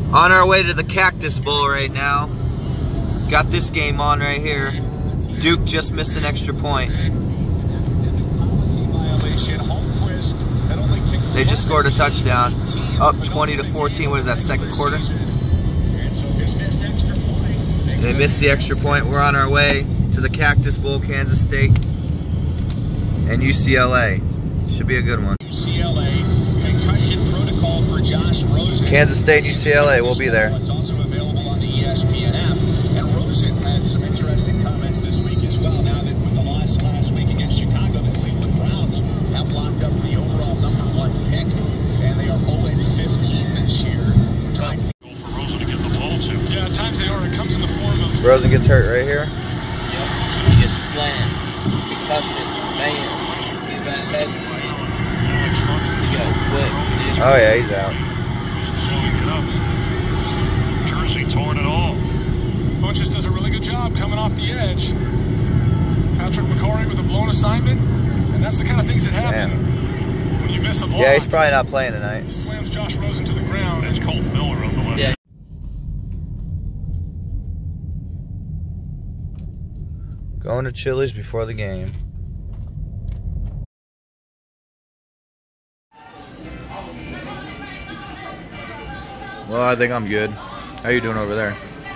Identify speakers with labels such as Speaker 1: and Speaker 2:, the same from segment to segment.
Speaker 1: On our way to the Cactus Bowl right now. Got this game on right here. Duke just missed an extra point. They just scored a touchdown. Up 20-14. What is that, second quarter? They missed the extra point. We're on our way to the Cactus Bowl, Kansas State and UCLA. Should be a good one.
Speaker 2: UCLA concussion protocol for Josh Rosen.
Speaker 1: Kansas State and UCLA, we'll be there.
Speaker 2: It's also available on the ESPN app. And Rosen had some interesting comments this week as well. Now that with the loss last week against Chicago, the Cleveland Browns have locked up the overall #1 pick, and they are 0-15 this year. Trying to go for Rosen to get the ball to. Yeah, at times they are. It comes in the form of.
Speaker 1: Rosen gets hurt right here.
Speaker 3: Yep. He gets slammed. Concussion. Bam. See that head? He got whipped.
Speaker 1: Oh yeah, he's out.
Speaker 4: Showing it up. Jersey torn it all. Funchess does a really good job coming off the edge. Patrick McCorry with a blown assignment, and that's the kind of things that happen when you miss a block.
Speaker 1: Yeah, he's probably not playing tonight.
Speaker 4: Slams Josh Rosen to the ground. It's Colt Miller on the left.
Speaker 3: Yeah.
Speaker 1: Going to Chili's before the game. Well, I think I'm good. How you doing over there?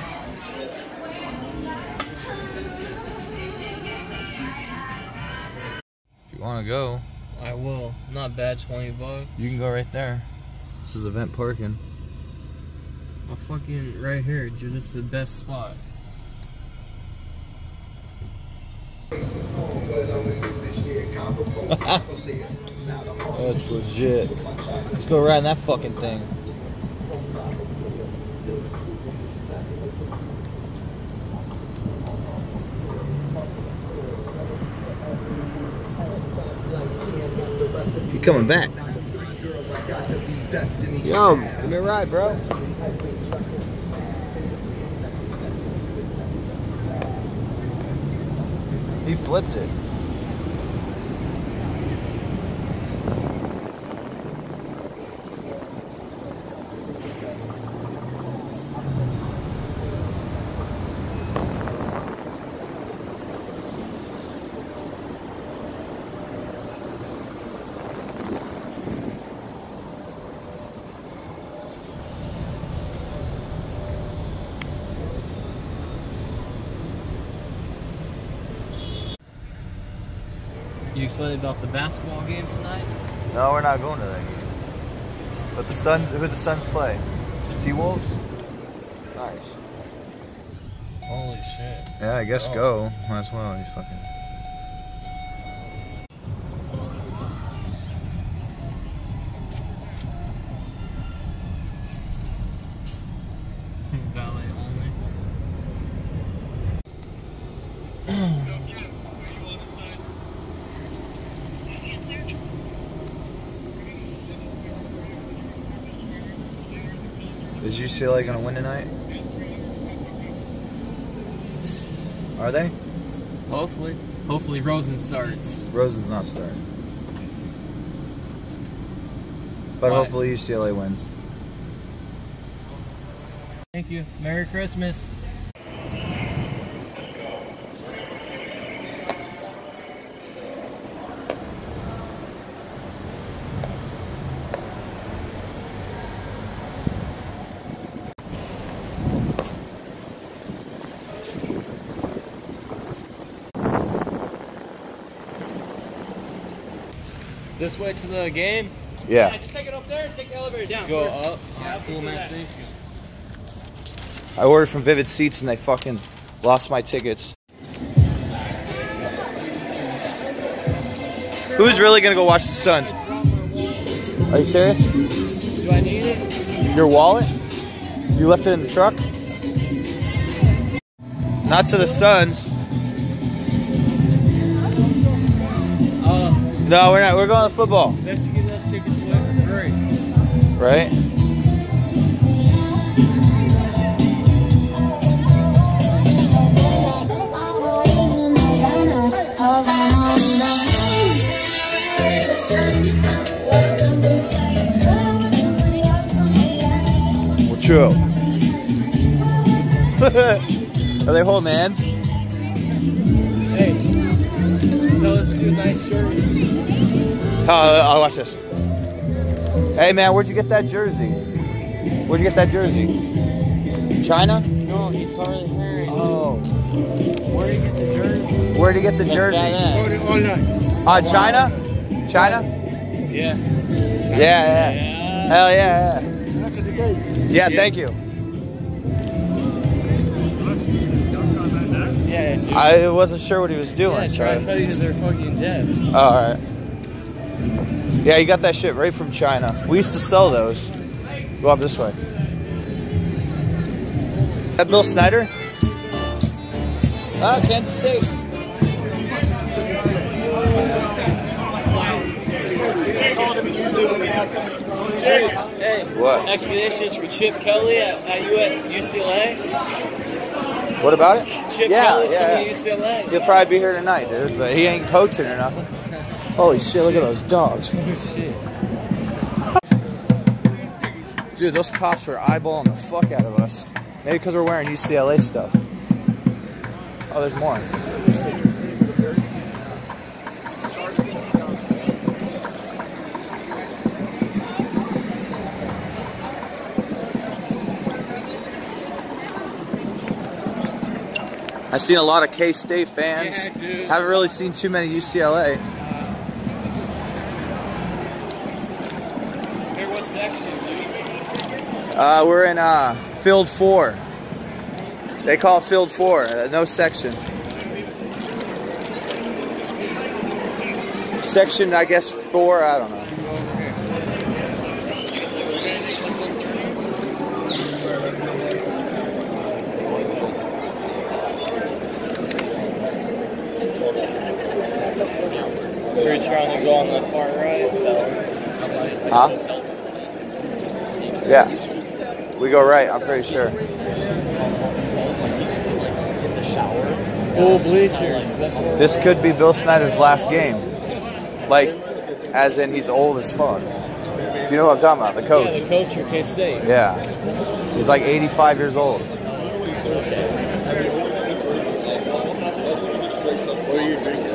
Speaker 1: If you want to go,
Speaker 3: I will. Not bad, $20.
Speaker 1: you can go right there. This is event parking.
Speaker 3: I'm fucking right here, dude. This is the best spot.
Speaker 1: That's legit. Let's go ride in that fucking thing. You coming back? Yo, give me a ride, bro. He flipped it.
Speaker 3: You excited about the basketball game tonight?
Speaker 1: No, we're not going to that game. But the Suns, who the Suns play? T-Wolves? Nice.
Speaker 3: Holy shit.
Speaker 1: Yeah, I guess go. Might as well. He's fucking.
Speaker 3: Ballet only.
Speaker 1: Is UCLA gonna win tonight? Are they?
Speaker 3: Hopefully. Hopefully Rosen starts.
Speaker 1: Rosen's not starting. But
Speaker 3: Why?
Speaker 1: hopefully UCLA wins.
Speaker 3: Thank you. Merry Christmas. This way to the game?
Speaker 1: Yeah.
Speaker 5: Just take it up there and take the elevator down.
Speaker 3: Go
Speaker 5: first.
Speaker 3: up.
Speaker 5: Yeah,
Speaker 3: Cool, man.
Speaker 5: that.
Speaker 3: Thank you.
Speaker 1: I ordered from Vivid Seats and they fucking lost my tickets. Who's really gonna go watch the Suns? Are you serious?
Speaker 3: Do I need it?
Speaker 1: Your wallet? You left it in the truck? Not to the Suns. No, we're not. We're going to football.
Speaker 3: Let's get those tickets away for free.
Speaker 1: Right? True. Are they holding hands?
Speaker 3: Hey, so let's do a nice shirt.
Speaker 1: Oh, watch this. Hey man, where'd you get that jersey? Where'd you get that jersey? China?
Speaker 3: No, he's already here.
Speaker 1: Oh.
Speaker 3: Where'd you get the jersey?
Speaker 1: Where'd you get the jersey? China? China?
Speaker 3: Yeah.
Speaker 1: Yeah. Hell yeah. Yeah, thank you.
Speaker 3: Yeah, dude.
Speaker 1: I wasn't sure what he was doing.
Speaker 3: Yeah, try to tell you they're fucking dead.
Speaker 1: Alright. Yeah, you got that shit right from China. We used to sell those. Go up this way. That Bill Snyder? Ah, Kansas State.
Speaker 3: Hey,
Speaker 1: What?
Speaker 3: expeditions for Chip Kelly at UCLA.
Speaker 1: What about it?
Speaker 3: Chip Kelly's coming to UCLA.
Speaker 1: He'll probably be here tonight, dude, but he ain't coaching or nothing. Holy shit, look at those dogs.
Speaker 3: Oh shit.
Speaker 1: Dude, those cops are eyeballing the fuck out of us. Maybe because we're wearing UCLA stuff. Oh, there's more. I've seen a lot of K-State fans.
Speaker 3: Yeah, dude.
Speaker 1: Haven't really seen too many UCLA.
Speaker 3: Hey, what section, dude?
Speaker 1: We're in Field 4. They call it Field 4, no section. Section, I guess, 4, I don't know.
Speaker 3: We're trying to go on the far right.
Speaker 1: Huh? Yeah. We go right, I'm pretty sure.
Speaker 3: Full bleachers. That's what
Speaker 1: This could be Bill Snyder's last game. Like, as in he's old as fuck. You know what I'm talking about, the coach.
Speaker 3: Yeah, the coach for K-State.
Speaker 1: Yeah. He's like 85 years old.
Speaker 3: What are you drinking?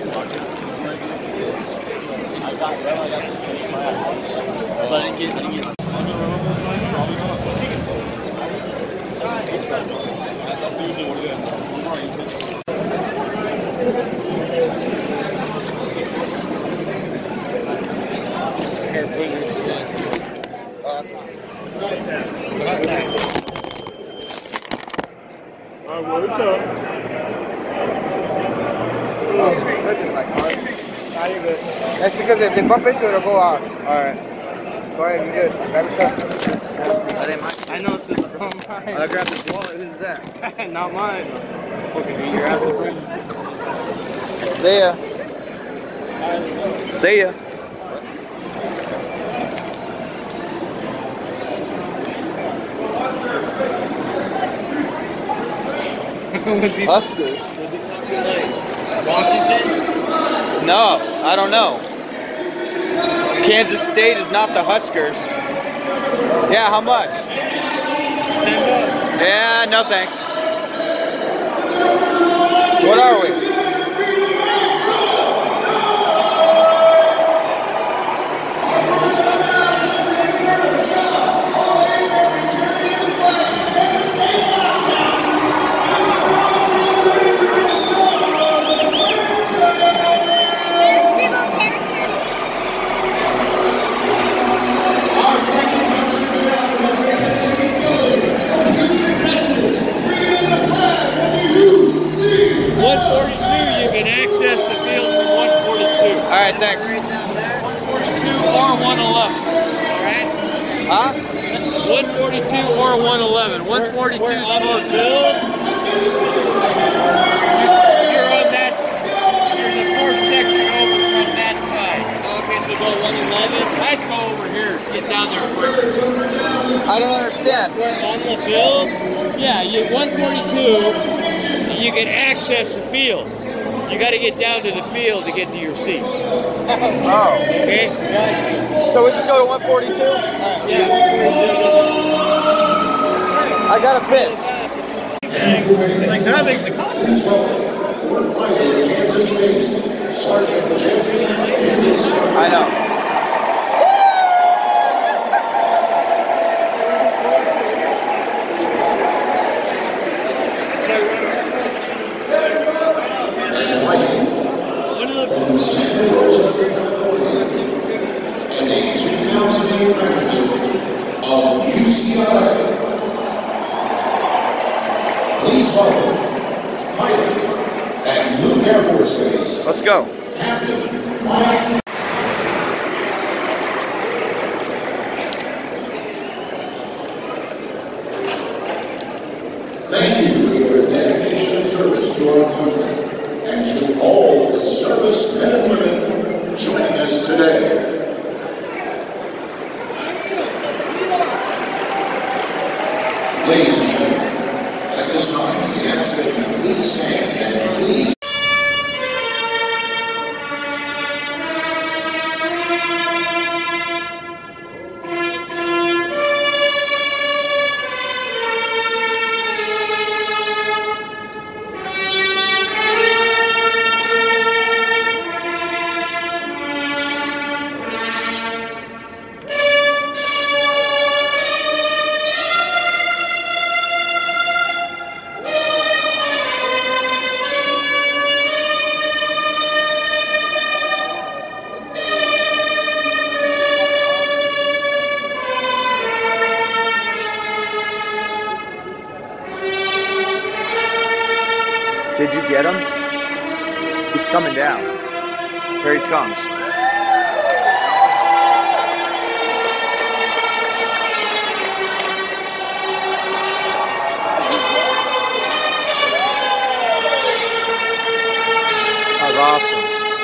Speaker 4: That's usually what it is.
Speaker 3: Here, put your shit.
Speaker 1: That's because if they bump into it, it'll go off. Alright. Go ahead, you're good. Grab your stuff. That ain't mine.
Speaker 3: I know this is from mine.
Speaker 1: I grabbed this wallet. Who's that?
Speaker 3: Not mine. Fucking eat your ass and
Speaker 1: See ya. See ya.
Speaker 3: Was he
Speaker 1: Huskers.
Speaker 3: talking like Washington?
Speaker 1: No, I don't know. Kansas State is not the Huskers. Yeah, how much?
Speaker 3: $10.
Speaker 1: Yeah, no thanks. What are we? Alright, thanks.
Speaker 3: 142 or 111. Alright?
Speaker 1: Huh?
Speaker 3: 142 or 111. 142 is close. You're on that. You're in the fourth section over from that side. Okay, so go 111. I'd go over here. Get down there quick.
Speaker 1: I don't understand.
Speaker 3: On the field? Yeah, you 142. You can access the field. You got to get down to the field to get to your seats.
Speaker 1: Oh.
Speaker 3: Okay?
Speaker 1: So we just go to 142?
Speaker 3: Yeah.
Speaker 1: I got a piss.
Speaker 3: It's like, so that makes the conference.
Speaker 1: I know.
Speaker 2: And a 2008 graduate of UCLA. Please welcome, fighting at Luke Air Force Base.
Speaker 1: Let's go.
Speaker 2: Captain Mike. Thank you for your dedication and service to our country and to all the service men and women joining us today. Ladies and gentlemen, at this time, we ask that you please stand and please.
Speaker 1: Did you get him? He's coming down. Here he comes. That was awesome.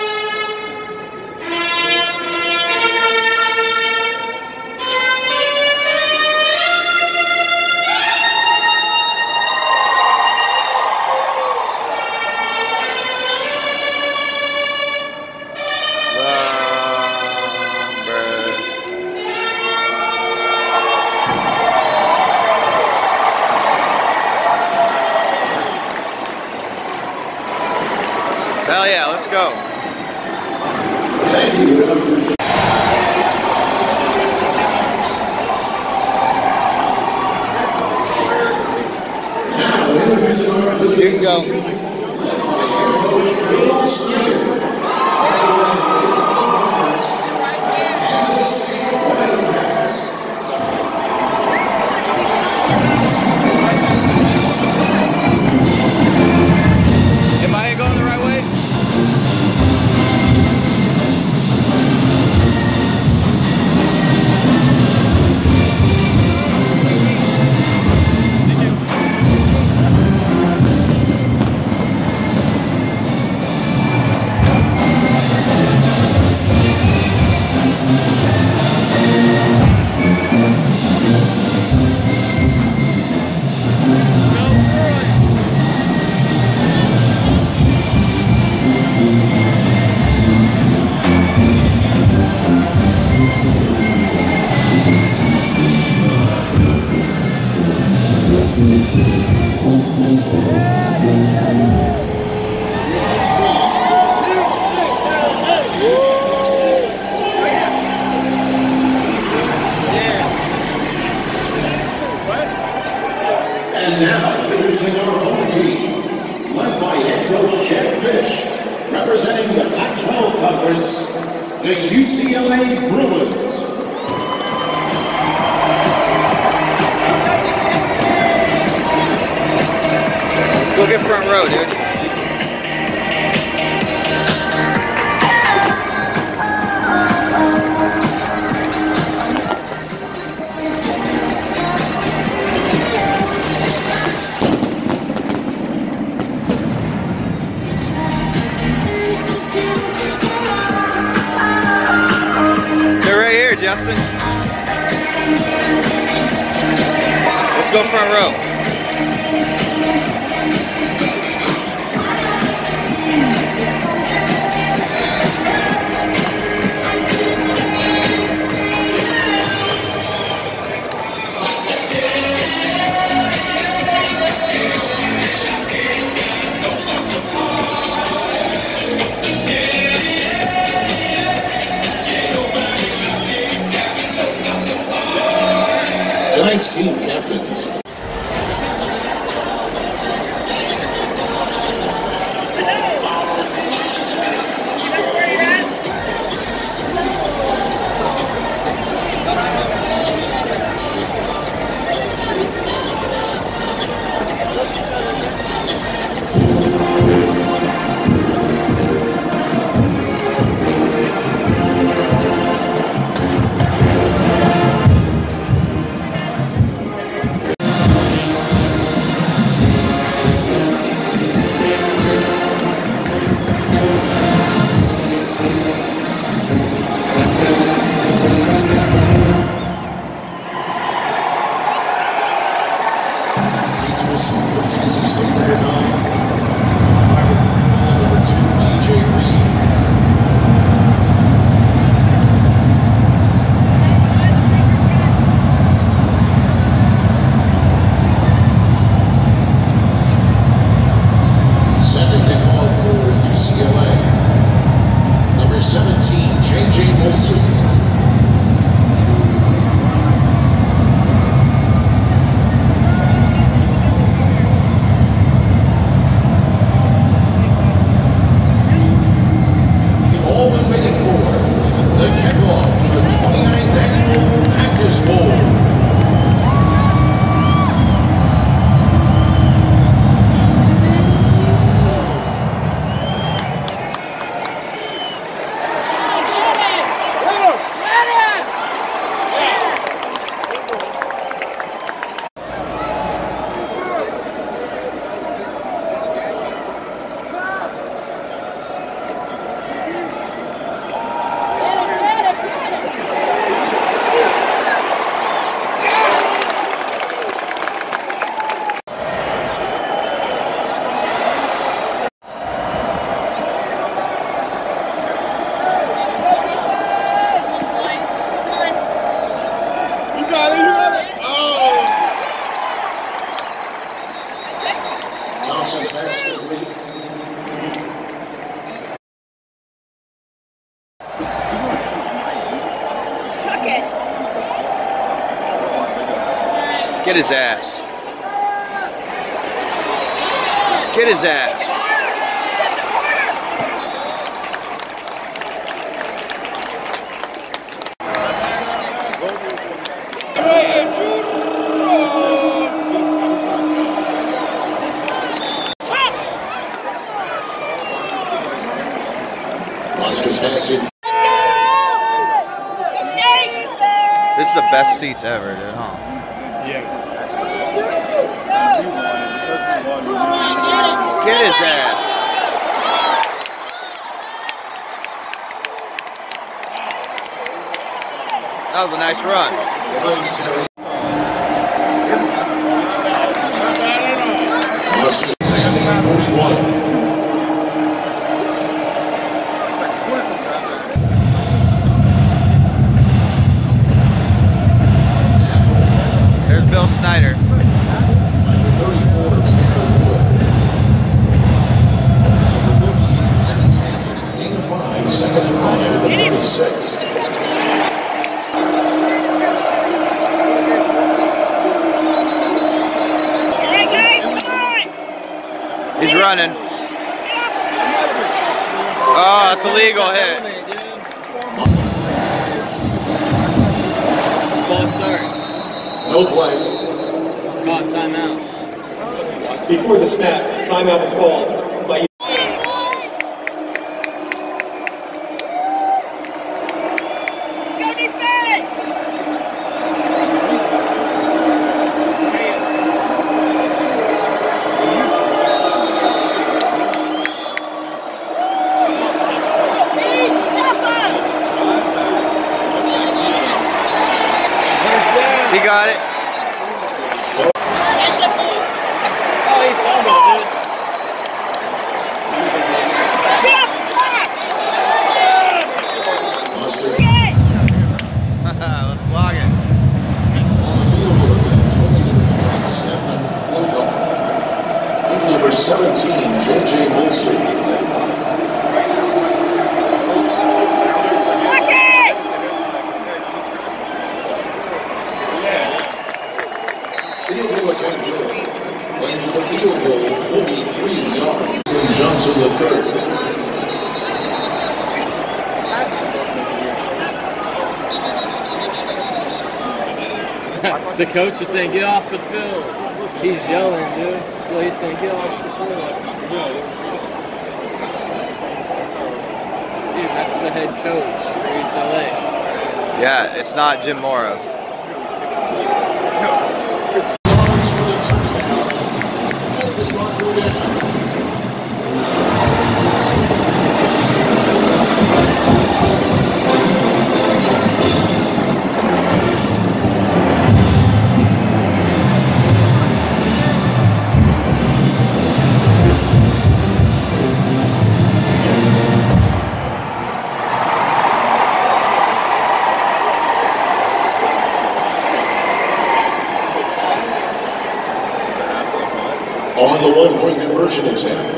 Speaker 1: Hell yeah, let's go. You can go. Am I going the right way?
Speaker 2: And now, introducing our home team, led by head coach Cactus, representing the Pac-12 Conference, the UCLA Bruins.
Speaker 1: Go get front row, dude. Justin. Let's go front row.
Speaker 2: Tonight's team captains.
Speaker 1: Get his ass. Get his ass. This is the best seats ever, dude, huh? Get his ass. That was a nice run. There's Bill Snyder.
Speaker 2: Second and 5, 36.
Speaker 6: Alright guys, come on!
Speaker 1: He's running. Oh, it's a legal hit.
Speaker 5: False start.
Speaker 2: No play.
Speaker 5: Caught timeout.
Speaker 7: Before the snap, timeout was called by
Speaker 6: Go defense!
Speaker 1: He got it.
Speaker 5: Oh, he's fumbled, dude.
Speaker 1: Let's vlog it.
Speaker 2: Number 17, J.J. Molson. Field goal attempt good. Range of the field goal, 43 yards. Johnson the third.
Speaker 5: The coach is saying, get off the field. He's yelling, dude. Well, he's saying, get off the field. Dude, that's the head coach for UCLA.
Speaker 1: Yeah, it's not Jim Morrow.
Speaker 2: On the one-point conversion attempt.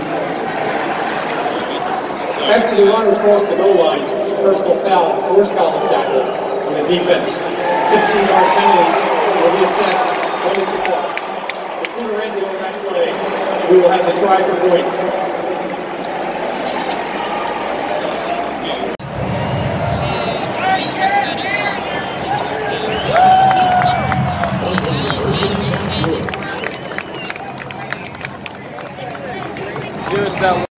Speaker 7: After the runner crossed the goal line, personal foul, forced column tackle on the defense. 15-yard penalty will be assessed. Holding the clock. If we were ended on that play, we will have the try for point.
Speaker 5: That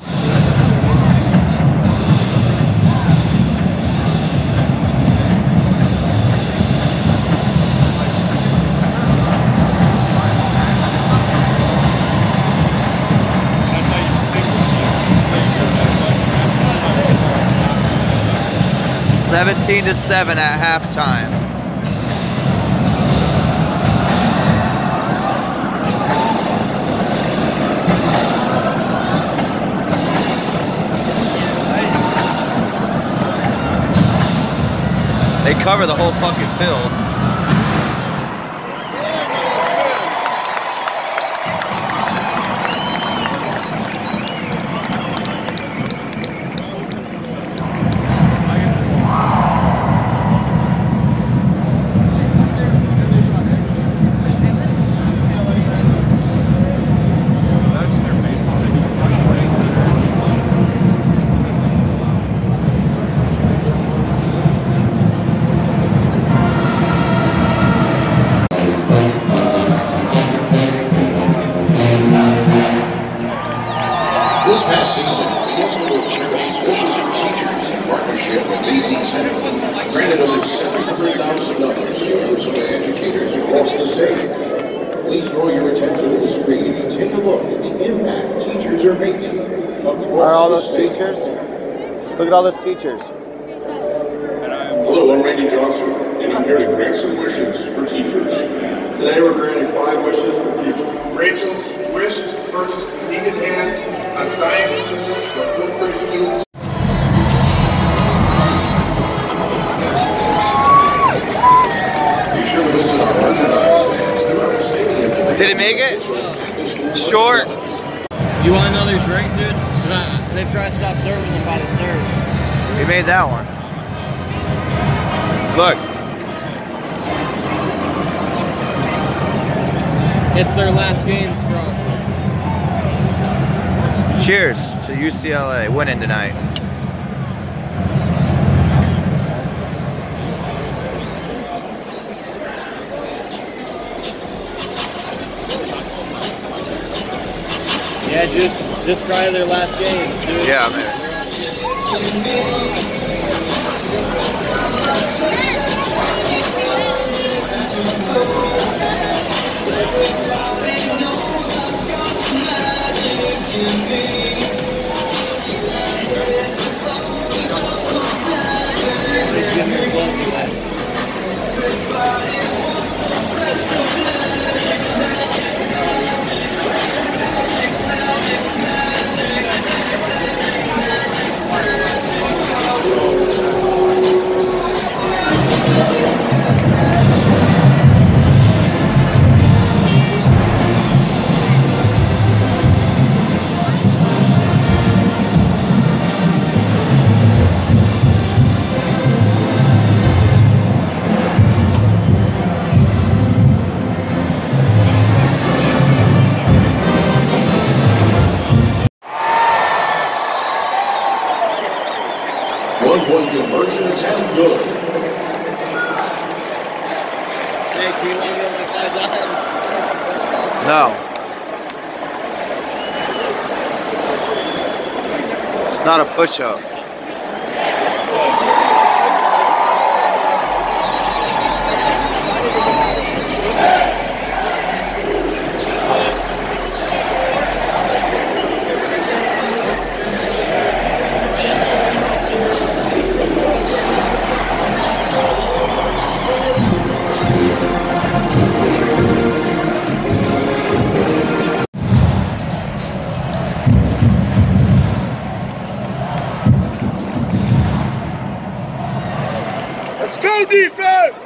Speaker 1: 17-7 at halftime. They cover the whole fucking field.
Speaker 2: This past season, Peninsula Charities Wishes for Teachers in partnership with AZ Central granted over $700,000 to Arizona educators across the state. Please draw your attention to the screen and take a look at the impact teachers are making
Speaker 1: Are all those teachers? Look at all those teachers.
Speaker 8: Hello, I'm Randy Johnson, and I'm here to grant some wishes for teachers. Today we're granting 5 wishes for teachers. Rachel's wish is to purchase the needed hands on science teachers for 4th grade students.
Speaker 2: Be sure to visit our merchandise stands throughout the stadium.
Speaker 1: Did it make it? Short.
Speaker 5: You want another drink, dude? They probably stopped serving them by the 3rd.
Speaker 1: We made that one. Look.
Speaker 5: It's their last games, bro.
Speaker 1: Cheers to UCLA winning tonight.
Speaker 5: Yeah, dude. This is probably their last games, dude.
Speaker 1: Yeah, man.
Speaker 5: Hey, can you want me on my 5 lines?
Speaker 1: No. It's not a push-up.
Speaker 8: Let's go, defense!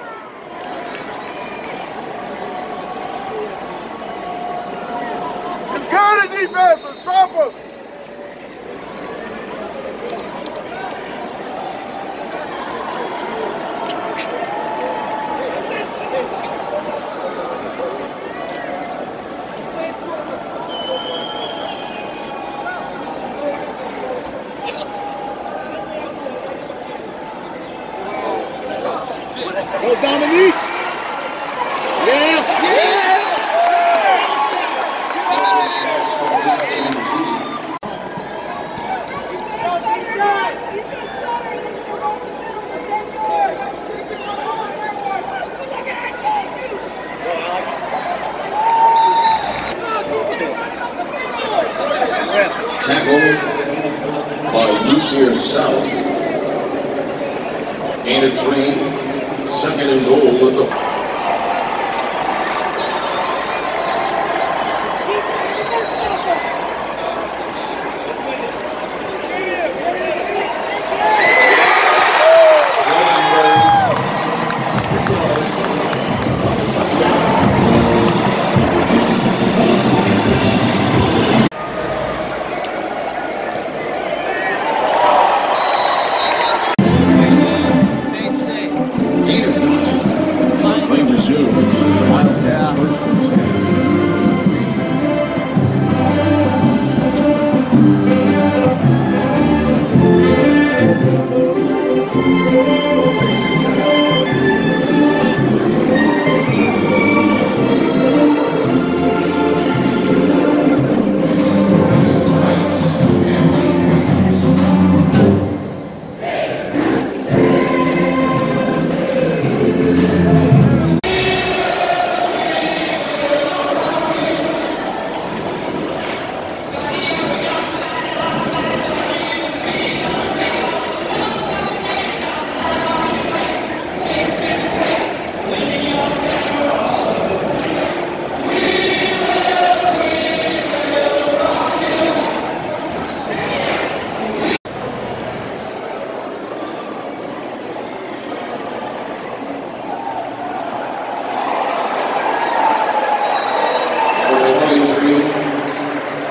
Speaker 8: Let's go to defense! Let's stop them! Go, Dominique! Yeah!
Speaker 9: Tackled by Lucier South. Gain of 3. Second and goal at the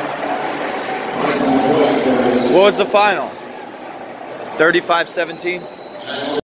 Speaker 1: What was the final? 35-17?